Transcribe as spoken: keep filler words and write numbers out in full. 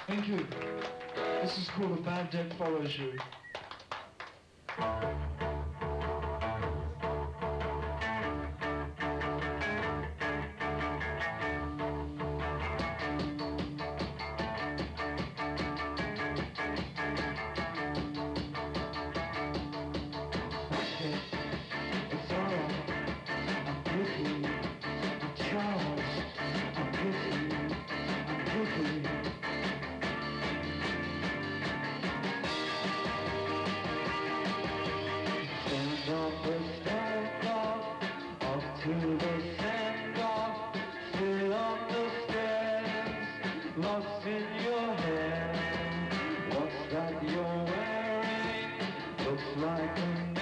Thank you. This is called A Bad Debt Follows You. It's alright, I'm busy, I'm charged, I'm busy, I'm busy. Stand up the stand off, up to the sand off, still on the stairs, lost in your hair. What's that you're wearing? Looks like a